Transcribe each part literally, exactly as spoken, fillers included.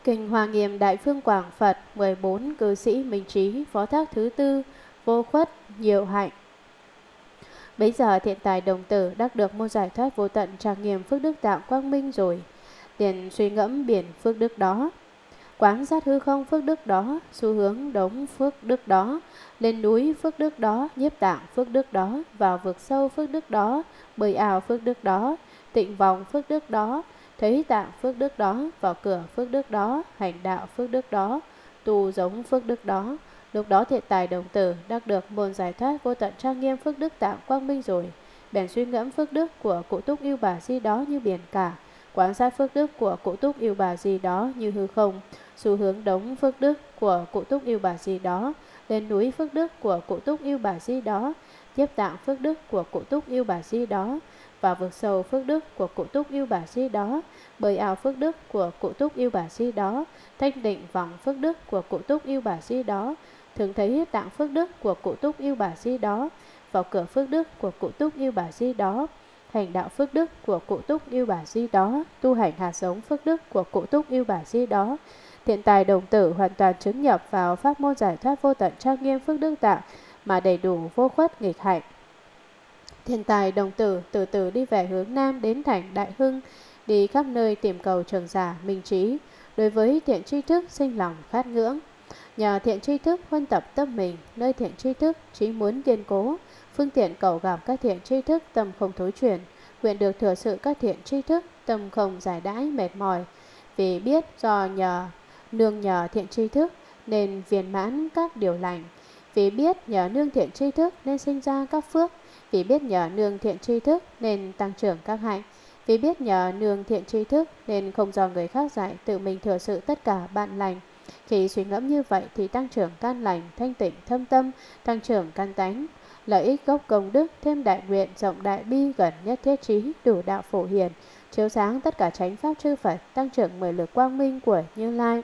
Kinh Hoa Nghiêm Đại Phương Quảng Phật, mười bốn cư sĩ minh trí, phó thác thứ tư, vô khuất, nhiều hạnh. Bấy giờ thiện tài đồng tử đắc được môn giải thoát vô tận trang nghiêm phước đức tạng quang minh rồi. Liền suy ngẫm biển phước đức đó, quán sát hư không phước đức đó, xu hướng đống phước đức đó, lên núi phước đức đó, nhiếp tạng phước đức đó, vào vực sâu phước đức đó, bơi ảo phước đức đó, tịnh vòng phước đức đó, thấy tạng phước đức đó, vào cửa phước đức đó, hành đạo phước đức đó, tu giống phước đức đó. Lúc đó thiện tài đồng tử đắc được môn giải thoát vô tận trang nghiêm phước đức tạng quang minh rồi. Bèn suy ngẫm phước đức của cụ túc yêu bà di đó như biển cả, quán sát phước đức của cụ túc yêu bà di đó như hư không, xu hướng đống phước đức của cụ túc yêu bà di đó, lên núi phước đức của cụ túc yêu bà di đó, tiếp tạng phước đức của cụ túc yêu bà di đó, và vực sâu phước đức của cụ túc yêu bà di đó, bơi ảo phước đức của cụ túc yêu bà di đó, thanh định vọng phước đức của cụ túc yêu bà di đó, thường thấy tạng phước đức của cụ túc yêu bà di đó, vào cửa phước đức của cụ túc yêu bà di đó, hành đạo phước đức của cụ túc yêu bà di đó, tu hành hạt giống phước đức của cụ túc yêu bà di đó. Thiện tài đồng tử hoàn toàn chứng nhập vào pháp môn giải thoát vô tận trang nghiêm phước đức tạng mà đầy đủ vô khuất nghịch hạnh. Thiện tài đồng tử từ từ đi về hướng nam đến thành Đại Hưng, đi khắp nơi tìm cầu trường giả minh trí. Đối với thiện tri thức sinh lòng khát ngưỡng, nhờ thiện tri thức huân tập tâm mình, nơi thiện tri thức trí muốn kiên cố, phương tiện cầu gặp các thiện tri thức tâm không thối chuyển, nguyện được thừa sự các thiện tri thức tâm không giải đãi mệt mỏi. Vì biết do nhờ nương nhờ thiện tri thức nên viên mãn các điều lành, vì biết nhờ nương thiện tri thức nên sinh ra các phước, vì biết nhờ nương thiện tri thức nên tăng trưởng các hạnh, vì biết nhờ nương thiện tri thức nên không do người khác dạy, tự mình thừa sự tất cả bạn lành. Khi suy ngẫm như vậy thì tăng trưởng căn lành, thanh tịnh thâm tâm, tăng trưởng căn tánh, lợi ích gốc công đức, thêm đại nguyện, rộng đại bi, gần nhất thiết trí, đủ đạo phổ hiền, chiếu sáng tất cả chánh pháp chư Phật, tăng trưởng mười lực quang minh của Như Lai.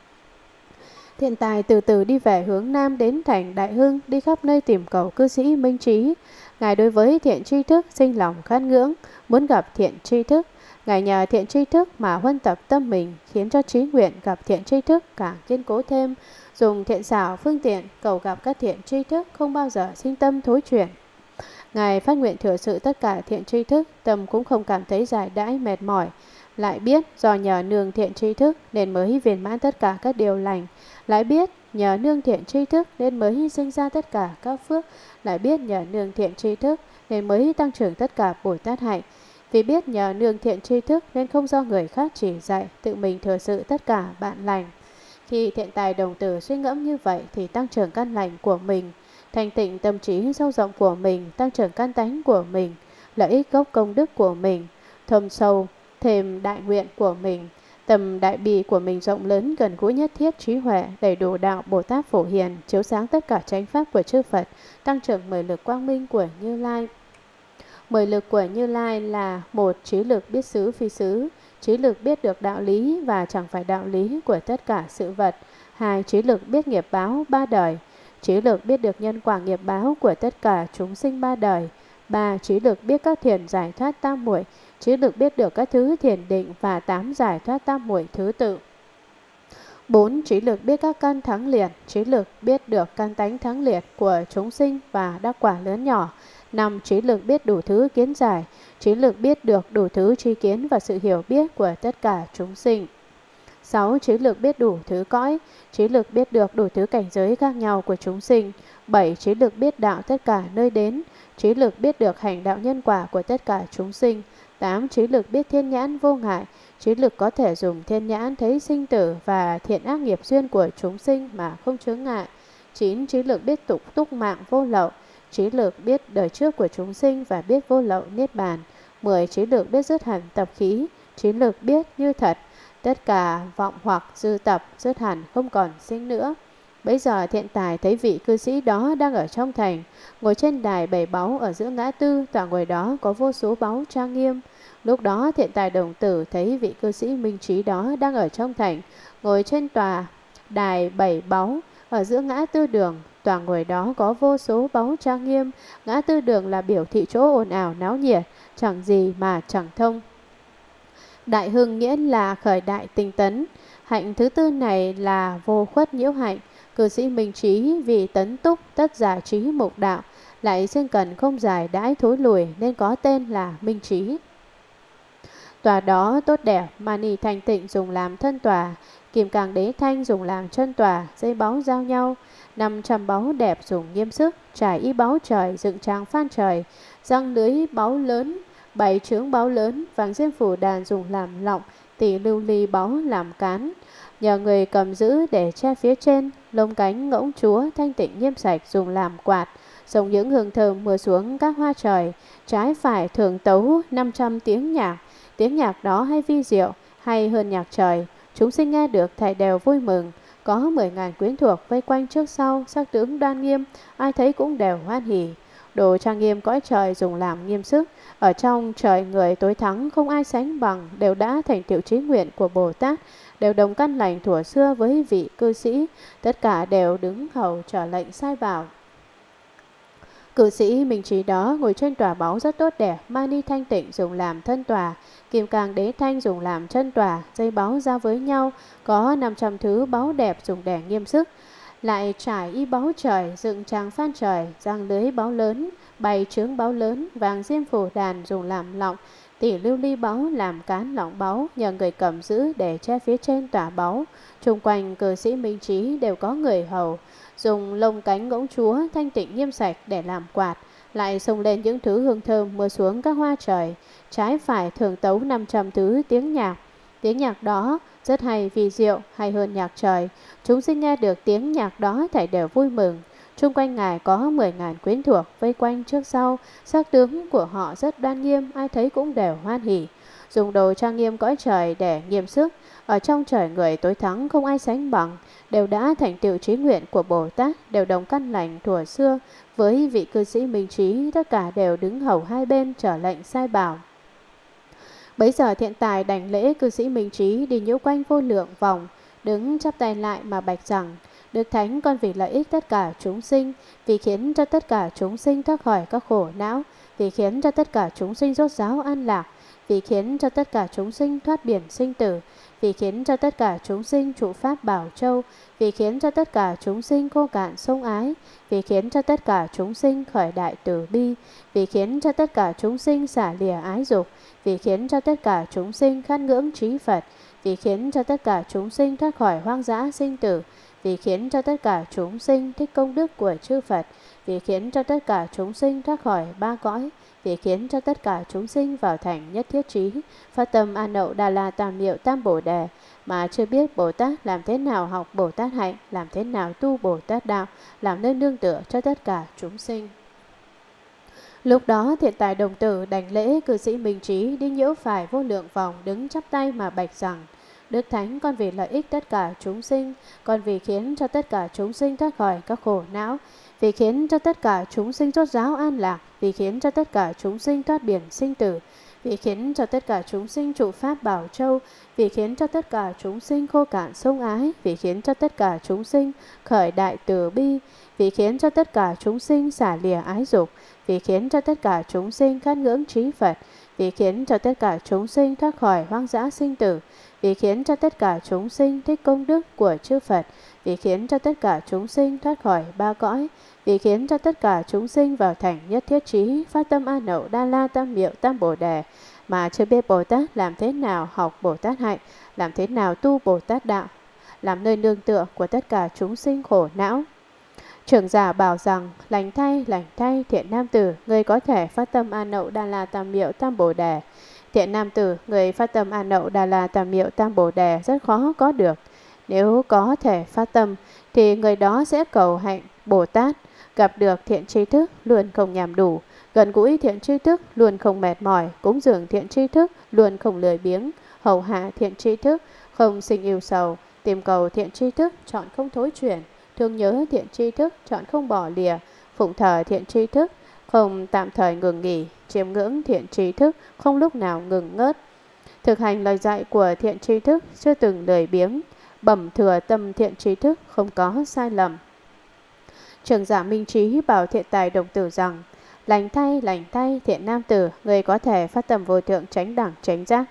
Thiện tài từ từ đi về hướng nam đến thành Đại Hưng, đi khắp nơi tìm cầu cư sĩ minh trí. Ngài đối với thiện tri thức sinh lòng khát ngưỡng, muốn gặp thiện tri thức. Ngài nhờ thiện tri thức mà huân tập tâm mình, khiến cho trí nguyện gặp thiện tri thức càng kiên cố thêm, dùng thiện xảo phương tiện cầu gặp các thiện tri thức, không bao giờ sinh tâm thối chuyển. Ngài phát nguyện thừa sự tất cả thiện tri thức, tâm cũng không cảm thấy giải đãi mệt mỏi, lại biết do nhờ nương thiện tri thức nên mới viên mãn tất cả các điều lành, lại biết nhờ nương thiện tri thức nên mới hy sinh ra tất cả các phước, lại biết nhờ nương thiện tri thức nên mới tăng trưởng tất cả Bồ Tát hạnh. Vì biết nhờ nương thiện tri thức nên không do người khác chỉ dạy, tự mình thừa sự tất cả bạn lành. Khi thiện tài đồng tử suy ngẫm như vậy thì tăng trưởng căn lành của mình, thành tịnh tâm trí sâu rộng của mình, tăng trưởng căn tánh của mình, lợi ích gốc công đức của mình, thâm sâu thêm đại nguyện của mình, tầm đại bi của mình rộng lớn, gần gũi nhất thiết trí huệ, đầy đủ đạo Bồ Tát phổ hiền, chiếu sáng tất cả chánh pháp của chư Phật, tăng trưởng mười lực quang minh của Như Lai. Mười lực của Như Lai là: một, trí lực biết xứ phi xứ, trí lực biết được đạo lý và chẳng phải đạo lý của tất cả sự vật. Hai, trí lực biết nghiệp báo ba đời, trí lực biết được nhân quả nghiệp báo của tất cả chúng sinh ba đời. Ba, trí lực biết các thiền giải thoát tam muội, trí lực biết được các thứ thiền định và tám giải thoát tam muội thứ tự. Bốn, trí lực biết các căn thắng liệt, trí lực biết được căn tánh thắng liệt của chúng sinh và đắc quả lớn nhỏ. Năm, trí lực biết đủ thứ kiến giải, trí lực biết được đủ thứ tri kiến và sự hiểu biết của tất cả chúng sinh. Sáu, trí lực biết đủ thứ cõi, trí lực biết được đủ thứ cảnh giới khác nhau của chúng sinh. Bảy, trí lực biết đạo tất cả nơi đến, trí lực biết được hành đạo nhân quả của tất cả chúng sinh. Tám, trí lực biết thiên nhãn vô ngại, trí lực có thể dùng thiên nhãn thấy sinh tử và thiện ác nghiệp duyên của chúng sinh mà không chướng ngại. Chín, trí lực biết tục túc mạng vô lậu, trí lực biết đời trước của chúng sinh và biết vô lậu niết bàn. Mười, trí lực biết dứt hẳn tập khí, trí lực biết như thật, tất cả vọng hoặc dư tập dứt hẳn không còn sinh nữa. Bấy giờ thiện tài thấy vị cư sĩ đó đang ở trong thành, ngồi trên đài bảy báu ở giữa ngã tư, tọa ngồi đó có vô số báu trang nghiêm. Lúc đó thiện tài đồng tử thấy vị cư sĩ minh trí đó đang ở trong thành, ngồi trên tòa đài bảy báu ở giữa ngã tư đường, tòa ngồi đó có vô số báu trang nghiêm. Ngã tư đường là biểu thị chỗ ồn ào náo nhiệt, chẳng gì mà chẳng thông. Đại hưng nghĩa là khởi đại tinh tấn. Hạnh thứ tư này là vô khuất nhiễu hạnh. Cư sĩ minh trí vì tấn túc tất giả trí mục đạo, lại xương cần không giải đãi thối lùi nên có tên là minh trí. Tòa đó tốt đẹp, mani thanh tịnh dùng làm thân tòa, kim càng đế thanh dùng làm chân tòa, dây báu giao nhau, năm trăm báu đẹp dùng nghiêm sức, trải y báu trời dựng tràng phan trời, răng lưới báu lớn, bảy trướng báu lớn, vàng diêm phủ đàn dùng làm lọng, tỷ lưu ly báu làm cán. Nhờ người cầm giữ để che phía trên, lông cánh ngỗng chúa thanh tịnh nghiêm sạch dùng làm quạt, giống những hương thơm mưa xuống các hoa trời, trái phải thường tấu năm trăm tiếng nhạc. Tiếng nhạc đó hay vi diệu, hay hơn nhạc trời, chúng sinh nghe được thảy đều vui mừng. Có mười ngàn quyến thuộc vây quanh trước sau, sắc tướng đoan nghiêm, ai thấy cũng đều hoan hỉ. Đồ trang nghiêm cõi trời dùng làm nghiêm sức, ở trong trời người tối thắng không ai sánh bằng, đều đã thành tựu trí nguyện của Bồ Tát, đều đồng căn lành thuở xưa với vị cư sĩ, tất cả đều đứng hầu trở lệnh sai bảo. Cư sĩ minh trí đó ngồi trên tòa báu rất tốt đẹp, mani thanh tịnh dùng làm thân tòa, kim càng đế thanh dùng làm chân tòa, dây báu giao với nhau, có năm trăm thứ báu đẹp dùng để nghiêm sức. Lại trải y báu trời, dựng tràng phan trời, răng lưới báu lớn, bày trướng báu lớn, vàng diêm phủ đàn dùng làm lọng, tỷ lưu ly báu làm cán lọng báu, nhờ người cầm giữ để che phía trên tòa báu. Chung quanh cư sĩ minh trí đều có người hầu, dùng lông cánh ngỗng chúa thanh tịnh nghiêm sạch để làm quạt, lại xông lên những thứ hương thơm mưa xuống các hoa trời, trái phải thường tấu năm trăm thứ tiếng nhạc. Tiếng nhạc đó rất hay vi diệu, hay hơn nhạc trời. Chúng sinh nghe được tiếng nhạc đó thảy đều vui mừng. Chung quanh ngài có mười ngàn quyến thuộc vây quanh trước sau, sắc tướng của họ rất đoan nghiêm, ai thấy cũng đều hoan hỉ. Dùng đồ trang nghiêm cõi trời để nghiêm sức, ở trong trời người tối thắng không ai sánh bằng, đều đã thành tựu trí nguyện của Bồ Tát, đều đồng căn lành thuở xưa với vị cư sĩ minh trí, tất cả đều đứng hầu hai bên trở lệnh sai bảo. Bấy giờ thiện tài đảnh lễ cư sĩ minh trí, đi nhiễu quanh vô lượng vòng, đứng chắp tay lại mà bạch rằng: Đức Thánh, con vì lợi ích tất cả chúng sinh, vì khiến cho tất cả chúng sinh thoát khỏi các khổ não, vì khiến cho tất cả chúng sinh rốt ráo an lạc, vì khiến cho tất cả chúng sinh thoát biển sinh tử, vì khiến cho tất cả chúng sinh trụ pháp bảo châu, vì khiến cho tất cả chúng sinh khô cạn sông ái, vì khiến cho tất cả chúng sinh khởi đại từ bi, vì khiến cho tất cả chúng sinh xả lìa ái dục, vì khiến cho tất cả chúng sinh khát ngưỡng trí Phật, vì khiến cho tất cả chúng sinh thoát khỏi hoang dã sinh tử, vì khiến cho tất cả chúng sinh thích công đức của chư Phật, vì khiến cho tất cả chúng sinh thoát khỏi ba cõi, vì khiến cho tất cả chúng sinh vào thành nhất thiết trí, phát tâm An Nậu Đà La Tam Miệu Tam Bồ Đề, mà chưa biết Bồ Tát làm thế nào học Bồ Tát hạnh, làm thế nào tu Bồ Tát đạo, làm nơi nương tựa cho tất cả chúng sinh. Lúc đó thiện tài đồng tử đảnh lễ cư sĩ minh trí, đi nhiễu phải vô lượng vòng, đứng chắp tay mà bạch rằng: Đức Thánh, con vì lợi ích tất cả chúng sinh, con vì khiến cho tất cả chúng sinh thoát khỏi các khổ não, vì khiến cho tất cả chúng sinh rốt ráo an lạc, vì khiến cho tất cả chúng sinh thoát biển sinh tử, vì khiến cho tất cả chúng sinh trụ pháp bảo châu, vì khiến cho tất cả chúng sinh khô cạn sông ái, vì khiến cho tất cả chúng sinh khởi đại từ bi, vì khiến cho tất cả chúng sinh xả lìa ái dục, vì khiến cho tất cả chúng sinh khát ngưỡng trí Phật, vì khiến cho tất cả chúng sinh thoát khỏi hoang dã sinh tử, vì khiến cho tất cả chúng sinh thích công đức của chư Phật, vì khiến cho tất cả chúng sinh thoát khỏi ba cõi, vì khiến cho tất cả chúng sinh vào thành nhất thiết trí, phát tâm An Nậu Đa La Tam Miệu Tam Bồ Đề, mà chưa biết Bồ Tát làm thế nào học Bồ Tát hạnh, làm thế nào tu Bồ Tát đạo, làm nơi nương tựa của tất cả chúng sinh khổ não. Trưởng giả bảo rằng: Lành thay, lành thay, thiện nam tử, người có thể phát tâm An Nậu Đa La Tam Miệu Tam Bồ Đề. Thiện nam tử, người phát tâm An Nậu Đà La Tam Miệu Tam Bồ Đề rất khó có được. Nếu có thể phát tâm, thì người đó sẽ cầu hạnh Bồ Tát, gặp được thiện tri thức luôn không nhàm đủ, gần gũi thiện tri thức luôn không mệt mỏi, cúng dường thiện tri thức luôn không lười biếng, hầu hạ thiện tri thức không sinh yêu sầu, tìm cầu thiện tri thức chọn không thối chuyển, thương nhớ thiện tri thức chọn không bỏ lìa, phụng thờ thiện tri thức không tạm thời ngừng nghỉ, chiêm ngưỡng thiện tri thức không lúc nào ngừng ngớt, thực hành lời dạy của thiện tri thức chưa từng lười biếng, bẩm thừa tâm thiện tri thức không có sai lầm. Trưởng giả minh trí bảo thiện tài đồng tử rằng: Lành thay, lành thay, thiện nam tử, người có thể phát tâm vô thượng chánh đẳng chánh giác.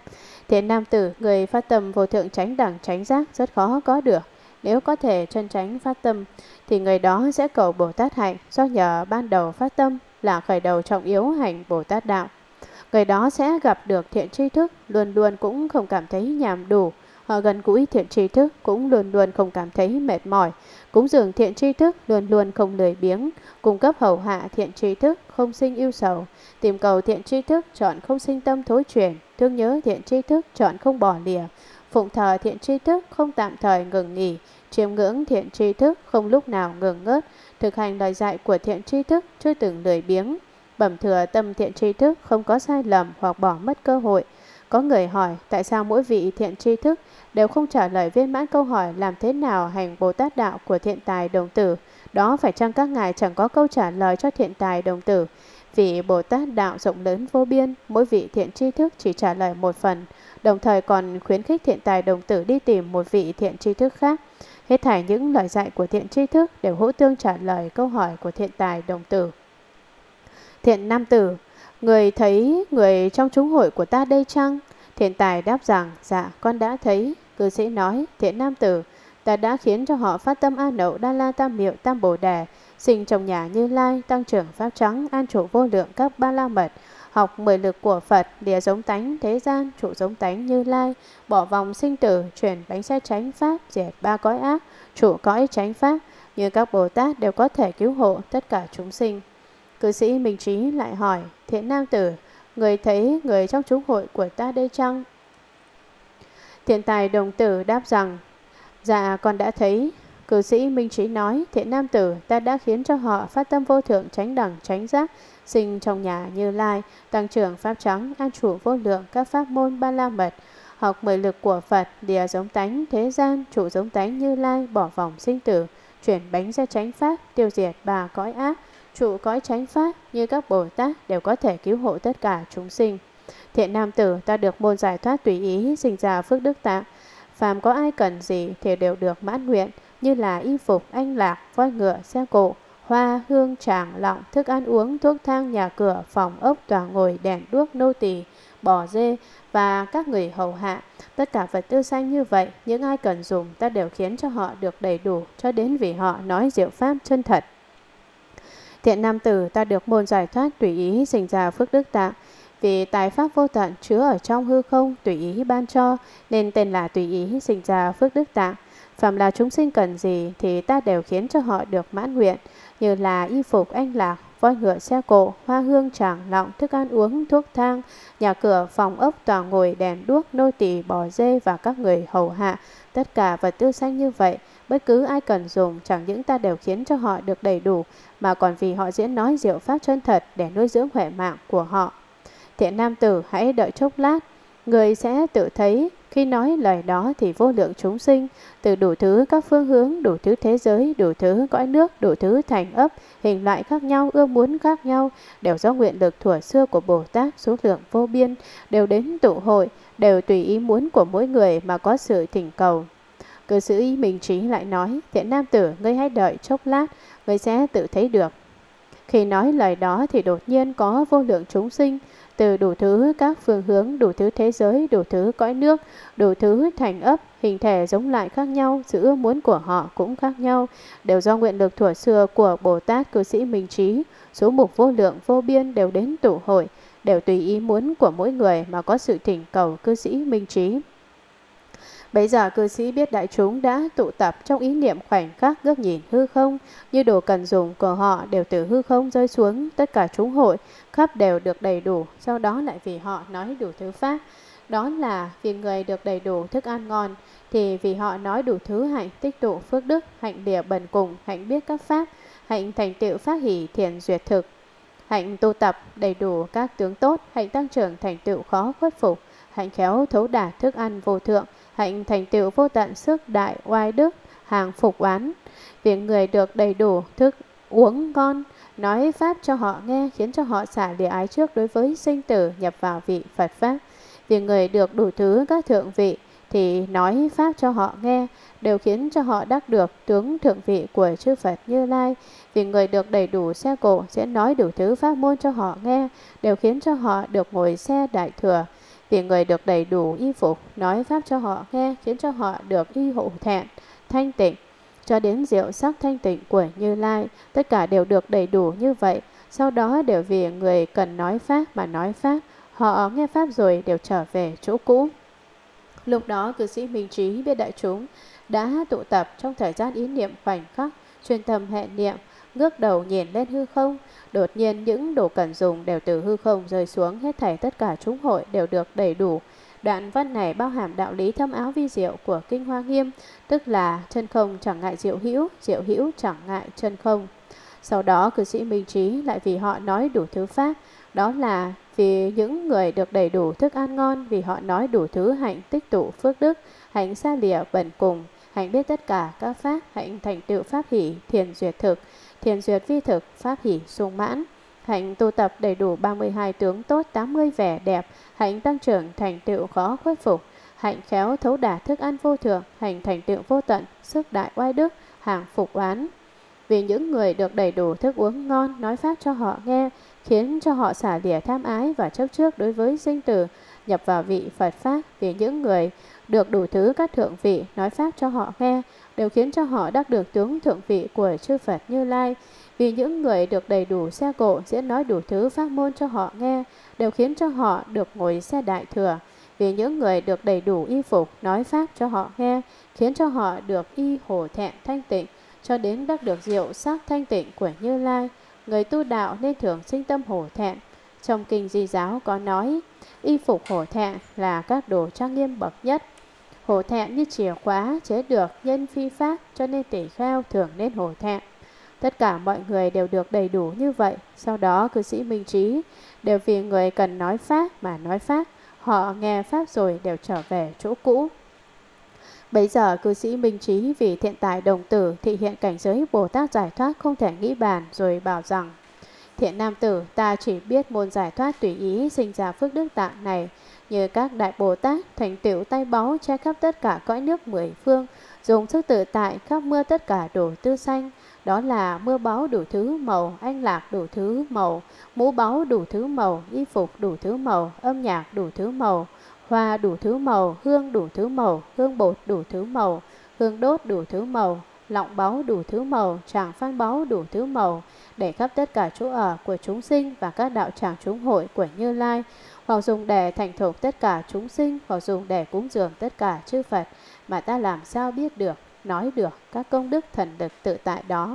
Thiện nam tử, người phát tâm vô thượng chánh đẳng chánh giác rất khó có được. Nếu có thể chân chánh phát tâm thì người đó sẽ cầu Bồ Tát hạnh, do nhờ ban đầu phát tâm là khởi đầu trọng yếu hành Bồ Tát đạo. Người đó sẽ gặp được thiện tri thức, luôn luôn cũng không cảm thấy nhàm đủ. Họ gần gũi thiện tri thức cũng luôn luôn không cảm thấy mệt mỏi. Cúng dường thiện tri thức luôn luôn không lười biếng. Cung cấp hầu hạ thiện tri thức không sinh ưu sầu. Tìm cầu thiện tri thức chọn không sinh tâm thối chuyển. Thương nhớ thiện tri thức chọn không bỏ lìa. Phụng thờ thiện tri thức không tạm thời ngừng nghỉ. Chiêm ngưỡng thiện tri thức không lúc nào ngừng ngớt. Thực hành lời dạy của thiện tri thức chưa từng lười biếng. Bẩm thừa tâm thiện tri thức không có sai lầm hoặc bỏ mất cơ hội. Có người hỏi tại sao mỗi vị thiện tri thức đều không trả lời viên mãn câu hỏi làm thế nào hành Bồ Tát đạo của thiện tài đồng tử. Đó phải chăng các ngài chẳng có câu trả lời cho thiện tài đồng tử? Vì Bồ Tát đạo rộng lớn vô biên, mỗi vị thiện tri thức chỉ trả lời một phần, đồng thời còn khuyến khích thiện tài đồng tử đi tìm một vị thiện tri thức khác. Hết thảy những lời dạy của thiện tri thức đều hỗ tương trả lời câu hỏi của thiện tài đồng tử. Thiện nam tử, người thấy người trong chúng hội của ta đây chăng? Thiện tài đáp rằng, dạ con đã thấy. Cư sĩ nói, thiện nam tử, ta đã khiến cho họ phát tâm A Nậu Đa La Tam Miệu Tam Bồ Đề, sinh trong nhà Như Lai, tăng trưởng pháp trắng, an trụ vô lượng các ba la mật, học mười lực của Phật, lìa giống tánh thế gian, trụ giống tánh Như Lai, bỏ vòng sinh tử, chuyển bánh xe chánh pháp, diệt ba cõi ác, trụ cõi chánh pháp, như các Bồ Tát đều có thể cứu hộ tất cả chúng sinh. Cư sĩ Minh Trí lại hỏi, thiện nam tử, người thấy người trong chúng hội của ta đây chăng? Thiện tài đồng tử đáp rằng, dạ con đã thấy. Cư sĩ Minh Trí nói, thiện nam tử, ta đã khiến cho họ phát tâm vô thượng chánh đẳng chánh giác, sinh trong nhà Như Lai, tăng trưởng pháp trắng, an trụ vô lượng các pháp môn ba la mật, học mười lực của Phật, lìa giống tánh thế gian, trụ giống tánh Như Lai, bỏ vòng sinh tử, chuyển bánh ra chánh pháp, tiêu diệt ba cõi ác, trụ cõi chánh pháp, như các Bồ Tát đều có thể cứu hộ tất cả chúng sinh. Thiện nam tử, ta được môn giải thoát tùy ý, sinh ra phước đức tạng. Phàm có ai cần gì thì đều được mãn nguyện, như là y phục, anh lạc, voi ngựa, xe cộ, hoa, hương, tràng, lọng, thức ăn uống, thuốc thang, nhà cửa, phòng ốc, tòa ngồi, đèn đuốc, nô tỳ, bò dê và các người hầu hạ. Tất cả vật tư sanh như vậy, những ai cần dùng ta đều khiến cho họ được đầy đủ, cho đến vì họ nói diệu pháp chân thật. Thiện nam tử, ta được môn giải thoát tùy ý, sinh ra phước đức tạng. Vì tài pháp vô tận chứa ở trong hư không tùy ý ban cho, nên tên là tùy ý sinh ra phước đức tạng. Phàm là chúng sinh cần gì thì ta đều khiến cho họ được mãn nguyện, như là y phục, anh lạc, voi ngựa, xe cộ, hoa hương, tràng, lọng, thức ăn uống, thuốc thang, nhà cửa, phòng ốc, tòa ngồi, đèn đuốc, nô tỳ, bò dê và các người hầu hạ. Tất cả vật tư sanh như vậy, bất cứ ai cần dùng, chẳng những ta đều khiến cho họ được đầy đủ, mà còn vì họ diễn nói diệu pháp chân thật để nuôi dưỡng huệ mạng của họ. Thiện nam tử, hãy đợi chốc lát, người sẽ tự thấy. Khi nói lời đó thì vô lượng chúng sinh từ đủ thứ các phương hướng, đủ thứ thế giới, đủ thứ cõi nước, đủ thứ thành ấp, hình loại khác nhau, ưa muốn khác nhau, đều do nguyện lực thuở xưa của Bồ Tát số lượng vô biên, đều đến tụ hội, đều tùy ý muốn của mỗi người mà có sự thỉnh cầu. Cư sĩ Minh Trí lại nói, thiện nam tử, ngươi hãy đợi chốc lát, ngươi sẽ tự thấy được. Khi nói lời đó thì đột nhiên có vô lượng chúng sinh từ đủ thứ các phương hướng, đủ thứ thế giới, đủ thứ cõi nước, đủ thứ thành ấp, hình thể giống lại khác nhau, sự ưa muốn của họ cũng khác nhau, đều do nguyện lực thuở xưa của Bồ Tát cư sĩ Minh Trí, số mục vô lượng vô biên đều đến tụ hội, đều tùy ý muốn của mỗi người mà có sự thỉnh cầu cư sĩ Minh Trí. Bấy giờ cư sĩ biết đại chúng đã tụ tập trong ý niệm khoảnh khắc ngước nhìn hư không, như đồ cần dùng của họ đều từ hư không rơi xuống, tất cả chúng hội khắp đều được đầy đủ, sau đó lại vì họ nói đủ thứ pháp. Đó là vì người được đầy đủ thức ăn ngon, thì vì họ nói đủ thứ hạnh tích tụ phước đức, hạnh lìa bần cùng, hạnh biết các pháp, hạnh thành tựu pháp hỷ thiền duyệt thực, hạnh tu tập đầy đủ các tướng tốt, hạnh tăng trưởng thành tựu khó khuất phục, hạnh khéo thấu đạt thức ăn vô thượng, hạnh thành tựu vô tận sức đại oai đức, hàng phục oán. Vì người được đầy đủ thức uống ngon, nói pháp cho họ nghe, khiến cho họ xả lìa ái trước đối với sinh tử, nhập vào vị Phật pháp. Vì người được đủ thứ các thượng vị thì nói pháp cho họ nghe, đều khiến cho họ đắc được tướng thượng vị của chư Phật Như Lai. Vì người được đầy đủ xe cộ sẽ nói đủ thứ pháp môn cho họ nghe, đều khiến cho họ được ngồi xe đại thừa. vì người được đầy đủ y phục nói pháp cho họ nghe, khiến cho họ được y hổ thẹn, thanh tịnh, cho đến diệu sắc thanh tịnh của Như Lai. Tất cả đều được đầy đủ như vậy. Sau đó đều vì người cần nói pháp mà nói pháp. Họ nghe pháp rồi đều trở về chỗ cũ. Lúc đó cư sĩ Minh Trí biết đại chúng đã tụ tập trong thời gian ý niệm khoảnh khắc, chuyên tâm hệ niệm, ngước đầu nhìn lên hư không. Đột nhiên những đồ cần dùng đều từ hư không rơi xuống, hết thảy tất cả chúng hội đều được đầy đủ. Đoạn văn này bao hàm đạo lý thâm áo vi diệu của Kinh Hoa Nghiêm, tức là chân không chẳng ngại diệu hữu, diệu hữu chẳng ngại chân không. Sau đó cư sĩ Minh Trí lại vì họ nói đủ thứ pháp, đó là vì những người được đầy đủ thức ăn ngon, vì họ nói đủ thứ hạnh tích tụ phước đức, hạnh xa lìa bần cùng, hạnh biết tất cả các pháp, hạnh thành tựu pháp hỷ, thiền duyệt thực, thiền duyệt vi thực, pháp hỷ sung mãn, hạnh tu tập đầy đủ ba mươi hai tướng tốt, tám mươi vẻ đẹp, hạnh tăng trưởng thành tựu khó khuất phục, hạnh khéo thấu đả thức ăn vô thượng, hạnh thành tựu vô tận, sức đại oai đức, hàng phục oán. Vì những người được đầy đủ thức uống ngon, nói pháp cho họ nghe, khiến cho họ xả lìa tham ái và chấp trước đối với sinh tử, nhập vào vị Phật Pháp. Vì những người được đủ thứ các thượng vị, nói pháp cho họ nghe, đều khiến cho họ đắc được tướng thượng vị của chư Phật Như Lai. Vì những người được đầy đủ xe cộ, diễn nói đủ thứ pháp môn cho họ nghe, đều khiến cho họ được ngồi xe đại thừa. Vì những người được đầy đủ y phục, nói pháp cho họ nghe, khiến cho họ được y hổ thẹn thanh tịnh, cho đến đắc được diệu sắc thanh tịnh của Như Lai. Người tu đạo nên thường sinh tâm hổ thẹn. Trong kinh Di Giáo có nói, y phục hổ thẹn là các đồ trang nghiêm bậc nhất. Hổ thẹn như chìa khóa chế được nhân phi pháp, cho nên tỷ kheo thường nên hổ thẹn. Tất cả mọi người đều được đầy đủ như vậy. Sau đó cư sĩ Minh Trí đều vì người cần nói pháp mà nói pháp. Họ nghe pháp rồi đều trở về chỗ cũ. Bấy giờ cư sĩ Minh Trí vì thiện tài đồng tử thị hiện cảnh giới Bồ Tát giải thoát không thể nghĩ bàn, rồi bảo rằng: Thiện nam tử, ta chỉ biết môn giải thoát tùy ý sinh ra phước đức tạng này, như các đại Bồ Tát thành tựu tay báu che khắp tất cả cõi nước mười phương, dùng sức tự tại khắp mưa tất cả đồ tư xanh. Đó là mưa báu đủ thứ màu, anh lạc đủ thứ màu, mũ báu đủ thứ màu, y phục đủ thứ màu, âm nhạc đủ thứ màu, hoa đủ thứ màu, hương đủ thứ màu, hương bột đủ thứ màu, hương đốt đủ thứ màu, lọng báu đủ thứ màu, tràng phan báu đủ thứ màu, để khắp tất cả chỗ ở của chúng sinh và các đạo tràng chúng hội của Như Lai, hoặc dùng để thành thục tất cả chúng sinh, hoặc dùng để cúng dường tất cả chư Phật, mà ta làm sao biết được, nói được các công đức thần lực tự tại đó.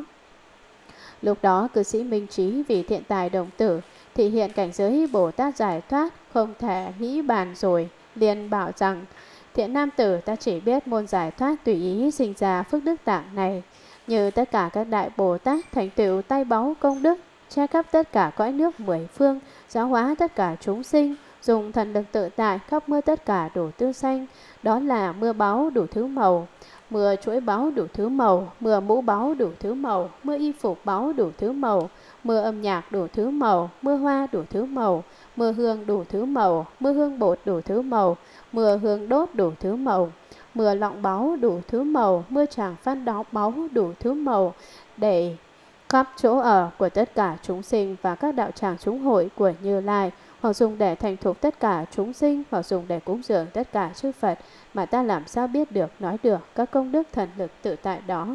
Lúc đó cư sĩ Minh Trí vì thiện tài đồng tử thị hiện cảnh giới Bồ Tát giải thoát không thể nghĩ bàn, rồi liền bảo rằng: Thiện nam tử, ta chỉ biết môn giải thoát tùy ý sinh ra phước đức tạng này, như tất cả các đại Bồ Tát thành tựu tay báu công đức, che khắp tất cả cõi nước mười phương, giáo hóa tất cả chúng sinh, dùng thần lực tự tại khắp mưa tất cả đồ tư xanh. Đó là mưa báu đủ thứ màu, mưa chuỗi báu đủ thứ màu, mưa mũ báu đủ thứ màu, mưa y phục báu đủ thứ màu, mưa âm nhạc đủ thứ màu, mưa hoa đủ thứ màu, mưa hương đủ thứ màu, mưa hương bột đủ thứ màu, mưa hương đốt đủ thứ màu, mưa lọng báu đủ thứ màu, mưa tràng phan đó báu đủ thứ màu, để khắp chỗ ở của tất cả chúng sinh và các đạo tràng chúng hội của Như Lai, hoặc dùng để thành thục tất cả chúng sinh, hoặc dùng để cúng dường tất cả chư Phật, mà ta làm sao biết được, nói được các công đức thần lực tự tại đó.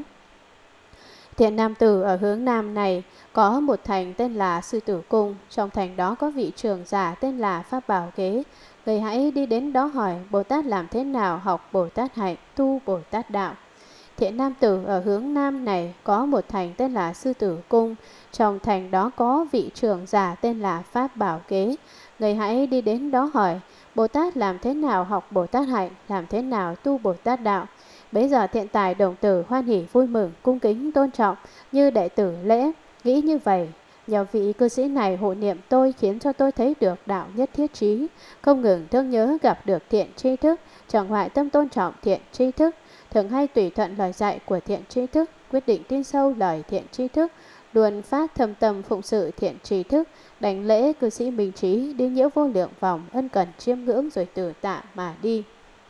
Thiện nam tử, ở hướng nam này có một thành tên là Sư Tử Cung. Trong thành đó có vị trưởng giả tên là Pháp Bảo Kế. Người hãy đi đến đó hỏi Bồ Tát làm thế nào học Bồ Tát hạnh, tu Bồ Tát đạo. Thiện nam tử, ở hướng nam này có một thành tên là Sư Tử Cung. Trong thành đó có vị trưởng giả tên là Pháp Bảo Kế. Người hãy đi đến đó hỏi Bồ Tát làm thế nào học Bồ Tát hạnh, làm thế nào tu Bồ Tát đạo. Bấy giờ thiện tài đồng tử hoan hỉ vui mừng, cung kính tôn trọng như đệ tử lễ, nghĩ như vậy: nhờ vị cư sĩ này hộ niệm tôi, khiến cho tôi thấy được đạo nhất thiết trí, không ngừng thương nhớ gặp được thiện tri thức, chẳng hoại tâm tôn trọng thiện tri thức, thường hay tùy thuận lời dạy của thiện tri thức, quyết định tin sâu lời thiện tri thức, luôn phát thâm tâm phụng sự thiện tri thức. Đảnh lễ cư sĩ Minh Trí, đi nhiễu vô lượng vòng, ân cần chiêm ngưỡng rồi từ tạ mà đi.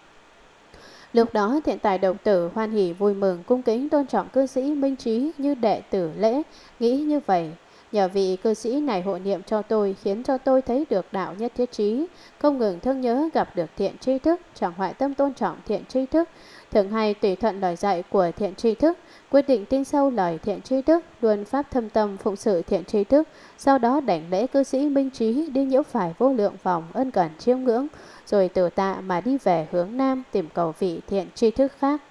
Lúc đó thiện tài đồng tử hoan hỉ vui mừng, cung kính tôn trọng cư sĩ Minh Trí như đệ tử lễ, nghĩ như vậy: Nhờ vị cư sĩ này hộ niệm cho tôi, khiến cho tôi thấy được đạo nhất thiết trí, không ngừng thương nhớ gặp được thiện tri thức, chẳng hoại tâm tôn trọng thiện tri thức, thường hay tùy thuận lời dạy của thiện tri thức, quyết định tin sâu lời thiện tri thức, luôn pháp thâm tâm phụng sự thiện tri thức, sau đó đảnh lễ cư sĩ minh trí, đi nhiễu phải vô lượng vòng ân cần chiêm ngưỡng, rồi từ tạ mà đi về hướng nam tìm cầu vị thiện tri thức khác.